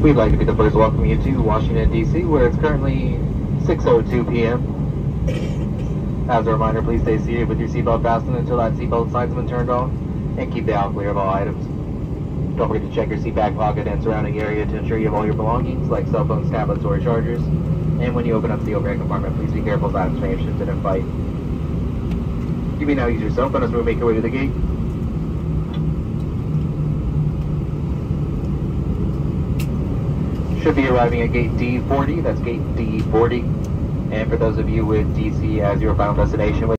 We'd like to be the first to welcome you to Washington, D.C., where it's currently 6:02 p.m. As a reminder, please stay seated with your seatbelt fastened until that seatbelt sign's been turned on, and keep the aisle clear of all items. Don't forget to check your seat back pocket and surrounding area to ensure you have all your belongings, like cell phones, tablets, or chargers. And when you open up the overhead compartment, please be careful as items may have shifted in flight. You may now use your cell phone as we make our way to the gate. Should be arriving at gate D40, that's gate D40. And for those of you with DC as your final destination,